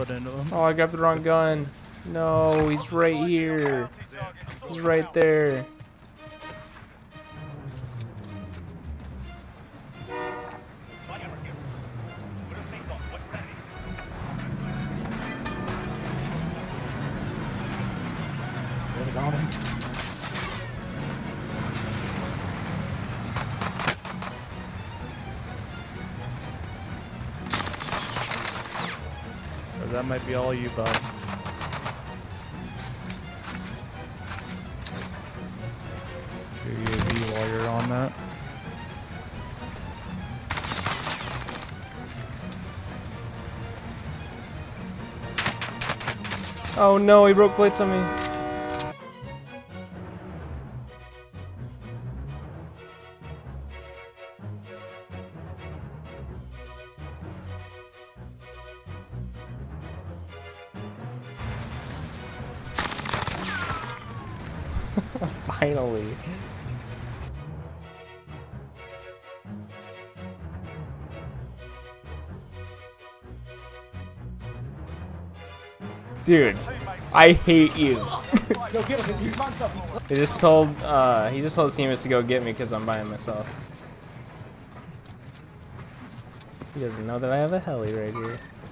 put into him. Oh, I grabbed the wrong gun. No, he's right here. He's right there. Got him. Or that might be all you, bud. Your UAV while you're on that. Oh no, he broke plates on me. Finally. Dude, I hate you. He just told his teammates to go get me because I'm by myself. He doesn't know that I have a heli right here.